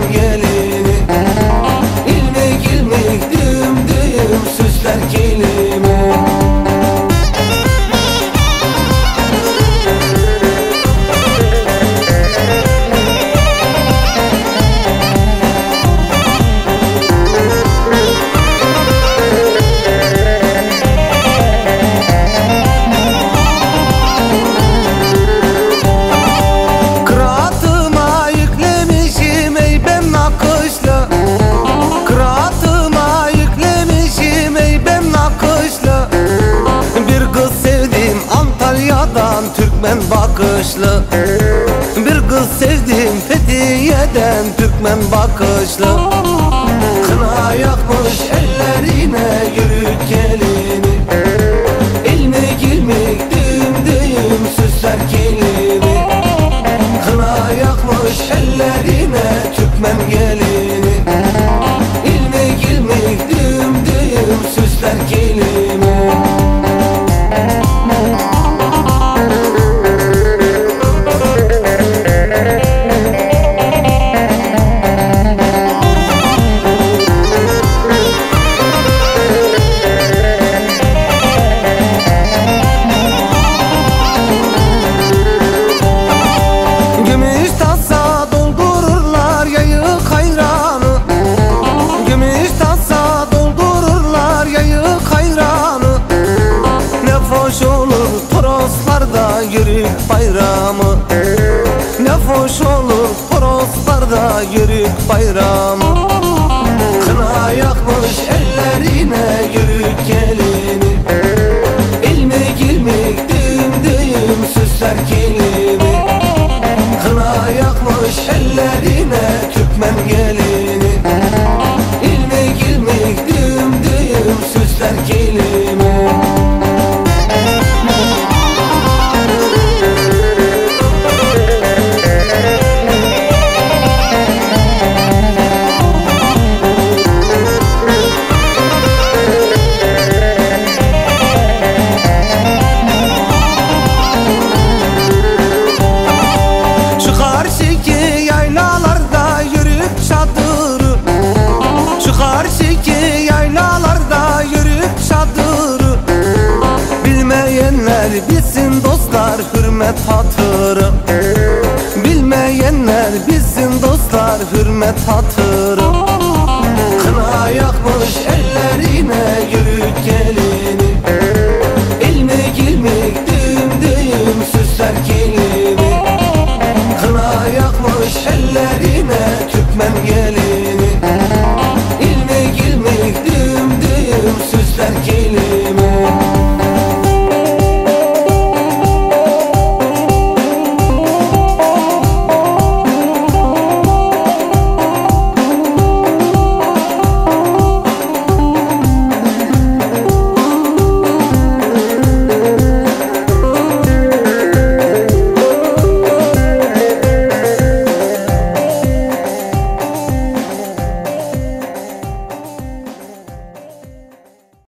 gelini. İlmik ilmik düğüm düğüm süsler kelime. Türkmen bakışlı bir kız sevdim Fethiye'den, Türkmen bakışlı. Kına yakmış ellerine yürük gelini. İlmik ilmik düğüm düğüm süsler kelini. Kına yakmış ellerine Türkmen gelini. İlmik ilmik düğüm düğüm süsler kelini. Yürük bayramı ne hoş olur, Toroslarda yürük bayramı. Kına yakmış ellerine yürük gelini. İlmik ilmik düğüm düğüm süsler kelini. Kına yakmış ellerine Türkmen gelini. İlmik ilmik düğüm düğüm süsler kelini. Bilsin dostlar hürmet hatırı. Bilmeyenler bilsin dostlar hürmet hatırı. Kına yakmış ellerine yürü.